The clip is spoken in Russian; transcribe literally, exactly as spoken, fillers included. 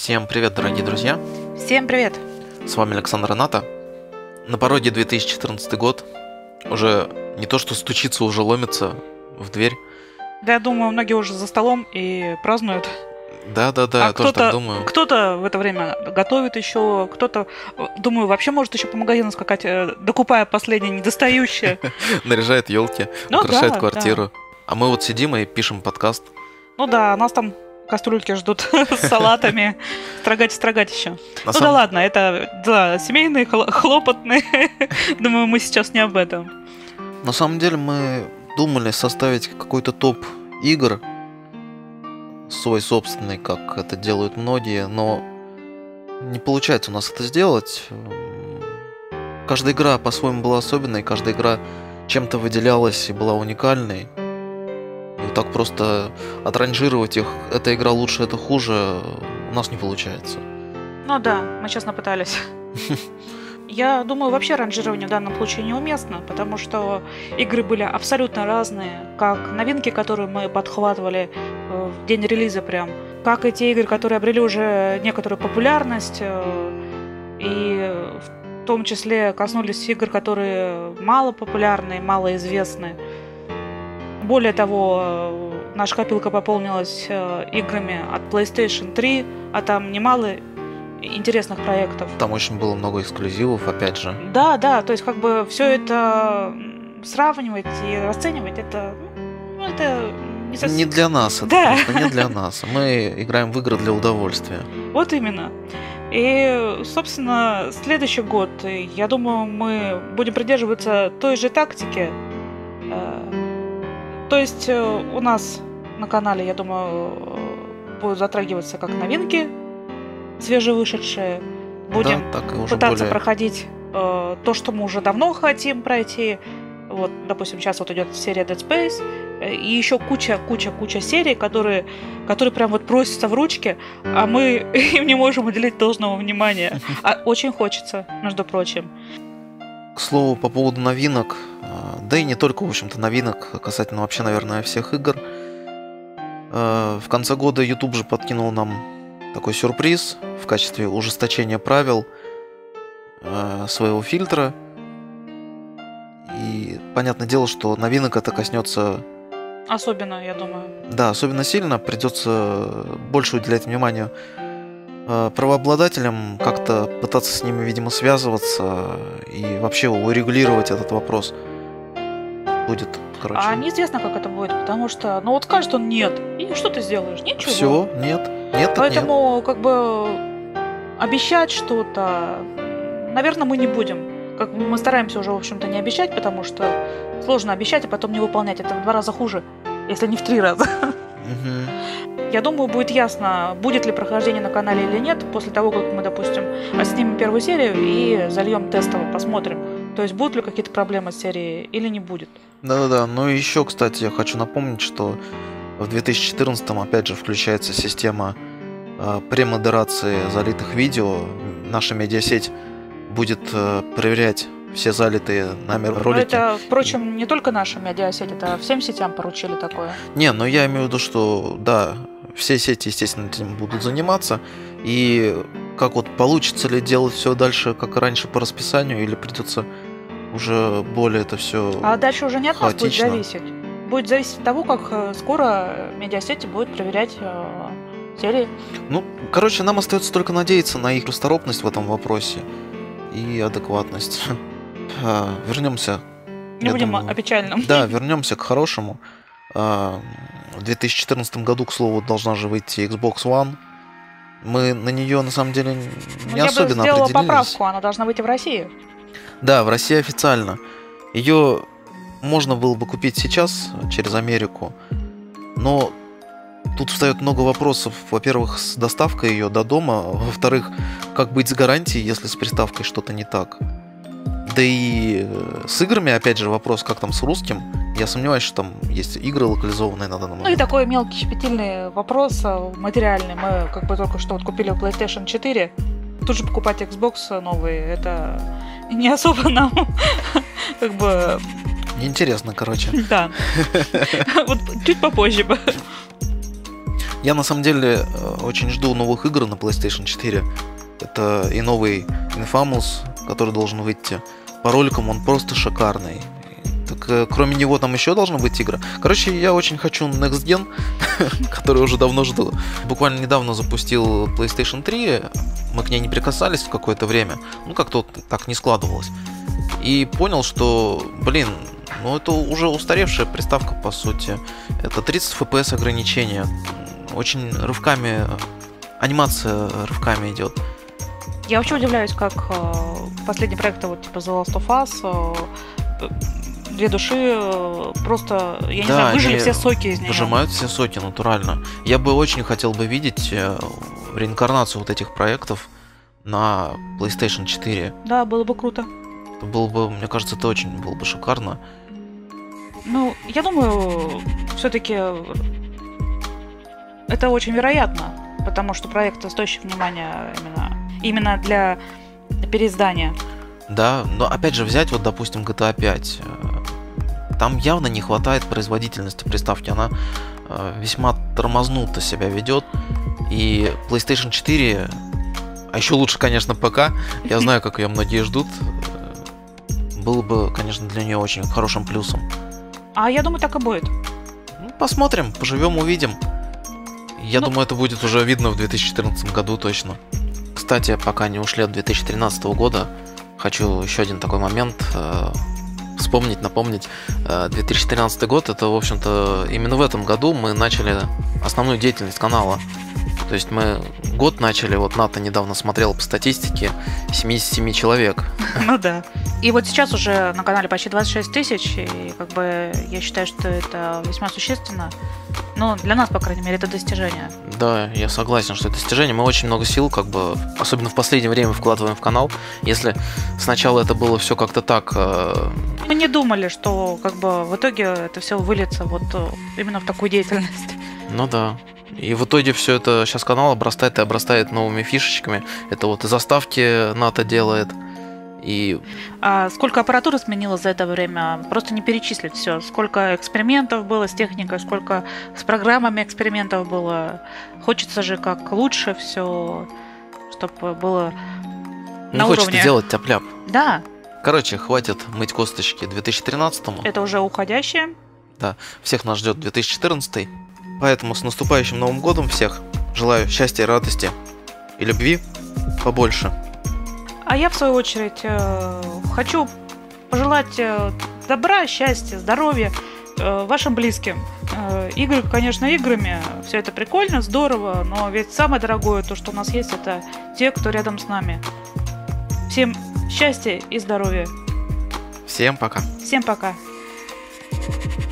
Всем привет, дорогие друзья! Всем привет! С вами Александр Аната. На пороге две тысячи четырнадцатый год. Уже не то что стучится, уже ломится в дверь. Да, я думаю, многие уже за столом и празднуют. Да-да-да, а я тоже так думаю. Кто-то в это время готовит еще, кто-то, думаю, вообще может еще по магазину скакать, докупая последнее недостающее. Наряжает елки, Ну украшает да, квартиру. да. А мы вот сидим и пишем подкаст. Ну да, нас там кастрюльки ждут с салатами. Строгать, строгать еще. На Ну самом- да ладно, это дела семейные, хло- хлопотные. Думаю, мы сейчас не об этом. На самом деле мы думали составить какой-то топ игр, свой собственный, как это делают многие, но не получается у нас это сделать. М, Каждая игра по-своему была особенной, каждая игра чем-то выделялась и была уникальной. И вот так просто отранжировать их, эта игра лучше, это хуже, у нас не получается. Ну да, мы честно пытались. Я думаю, вообще ранжирование в данном случае неуместно, потому что игры были абсолютно разные, как новинки, которые мы подхватывали э, в день релиза прям, как и те игры, которые обрели уже некоторую популярность, э, и в том числе коснулись игр, которые мало популярны, мало известны. Более того, э, наша копилка пополнилась э, играми от PlayStation три, а там немало интересных проектов. Там очень было много эксклюзивов, опять же. Да, да, то есть как бы все это м, сравнивать и расценивать, это, ну, это не совсем... Не для нас, это Да. просто не для нас. Мы играем в игры для удовольствия. Вот именно. И, собственно, следующий год, э, я думаю, мы будем придерживаться той же тактики. Э, То есть э, у нас на канале, я думаю, э, будут затрагиваться как новинки, свежевышедшие. Будем Да, так и уже пытаться более... проходить э, то, что мы уже давно хотим пройти. Вот, допустим, сейчас вот идет серия Dead Space, э, и еще куча, куча, куча серий, которые, которые прям вот просятся в ручки, а мы им не можем уделить должного внимания. А очень хочется, между прочим. К слову, по поводу новинок, э, да и не только, в общем-то, новинок, а касательно вообще, наверное, всех игр. Э, В конце года YouTube же подкинул нам такой сюрприз в качестве ужесточения правил э, своего фильтра. И понятное дело, что новинок это коснется, Особенно, я думаю. да, особенно сильно. Придется больше уделять внимание э, правообладателям, как-то пытаться с ними, видимо, связываться и вообще урегулировать этот вопрос будет, короче. А неизвестно, как это будет, потому что, ну вот скажет он нет, и что ты сделаешь? Ничего. Все, нет, нет, так нет. Поэтому, как бы, обещать что-то, наверное, мы не будем. Как бы мы стараемся уже, в общем-то, не обещать, потому что сложно обещать, а потом не выполнять. Это в два раза хуже, если не в три раза. Мгм. Я думаю, будет ясно, будет ли прохождение на канале или нет, после того, как мы, допустим, снимем первую серию и зальем тестово, посмотрим. То есть, будут ли какие-то проблемы с серией или не будет. Да-да-да. Ну и еще, кстати, я хочу напомнить, что в две тысячи четырнадцатом опять же включается система э, премодерации залитых видео. Наша медиасеть будет э, проверять все залитые нами Но ролики. это, впрочем, не только наша медиасеть, это всем сетям поручили такое. Не, но я имею в виду, что да, все сети, естественно, этим будут заниматься. И как вот получится ли делать все дальше, как и раньше, по расписанию, или придется уже более это все. А дальше уже не от нас будет хаотично. зависеть. Будет зависеть от того, как э, скоро медиасети будут проверять э, серии. Ну, короче, нам остается только надеяться на их расторопность в этом вопросе и адекватность. А, Вернемся. Не я будем думаю, о печальном. Да, вернемся к хорошему. А, В две тысячи четырнадцатом году, к слову, должна же выйти Xbox One. Мы на нее, на самом деле, Ну, не я бы особенно сделала определились. поправку, она должна выйти в России. Да, в России официально. Ее можно было бы купить сейчас через Америку, но тут встает много вопросов. Во-первых, с доставкой ее до дома. Во-вторых, как быть с гарантией, если с приставкой что-то не так. Да и э, с играми, опять же, вопрос, как там с русским. Я сомневаюсь, что там есть игры локализованные на данный Ну и момент. такой мелкий щепетильный вопрос, э, материальный. Мы как бы только что вот купили PlayStation четыре. Тут же покупать Xbox новый, это не особо нам как бы... Неинтересно, короче. Да. Вот чуть попозже бы. Я на самом деле очень жду новых игр на PlayStation четыре. Это и новый Infamous, который должен выйти. По роликам он просто шикарный. Так, кроме него там еще должна быть игра. Короче, я очень хочу Next Gen, который уже давно жду. Буквально недавно запустил PlayStation три. Мы к ней не прикасались в какое-то время. Ну, как-то так не складывалось. И понял, что, блин, ну это уже устаревшая приставка, по сути. Это тридцать эф пи эс ограничения. Очень рывками, анимация рывками идет. Я вообще удивляюсь, как э, последние проекты, вот типа The Last of Us, э, две души э, просто, я не Да, знаю, выжили они все соки из нее. Выжимают все соки натурально. Я бы очень хотел бы видеть э, реинкарнацию вот этих проектов на PlayStation четыре. Да, было бы круто. Это было бы, мне кажется, это очень было бы шикарно. Ну, я думаю, все-таки это очень вероятно, потому что проект стоящий внимания именно, именно для переиздания. Да, но опять же взять вот, допустим, джи ти эй пять. Там явно не хватает производительности приставки. Она э, весьма тормознуто себя ведет. И PlayStation четыре, а еще лучше, конечно, ПК. Я знаю, как ее многие ждут. Было бы, конечно, для нее очень хорошим плюсом. А я думаю, так и будет. Ну, посмотрим, поживем, увидим. Я ну... думаю, это будет уже видно в две тысячи четырнадцатом году точно. Кстати, пока не ушли от две тысячи тринадцатого года, хочу еще один такой момент э, вспомнить, напомнить. Э, две тысячи тринадцатый год, это, в общем-то, именно в этом году мы начали основную деятельность канала. То есть мы год начали, вот Ната недавно смотрела по статистике, семьдесят семь человек. Ну да. И вот сейчас уже на канале почти двадцать шесть тысяч, и как бы я считаю, что это весьма существенно. Ну, для нас, по крайней мере, это достижение. Да, я согласен, что это достижение. Мы очень много сил, как бы, особенно в последнее время, вкладываем в канал. Если сначала это было все как-то так... Э... Мы не думали, что как бы в итоге это все выльется вот именно в такую деятельность. Ну да. И в итоге все это сейчас канал обрастает и обрастает новыми фишечками. Это вот и заставки Ната делает. И... А сколько аппаратуры сменилось за это время, просто не перечислить все. Сколько экспериментов было с техникой, сколько с программами экспериментов было. Хочется же как лучше все, чтобы было не на хочется уровне. делать тяп-ляп. Да. Короче, хватит мыть косточки две тысячи тринадцатому. Это уже уходящее. Да, всех нас ждет две тысячи четырнадцатый. Поэтому с наступающим Новым годом всех. Желаю счастья, радости и любви побольше. А я, в свою очередь, хочу пожелать добра, счастья, здоровья вашим близким. Игры, конечно, играми. Все это прикольно, здорово, но ведь самое дорогое, то, что у нас есть, это те, кто рядом с нами. Всем счастья и здоровья. Всем пока. Всем пока.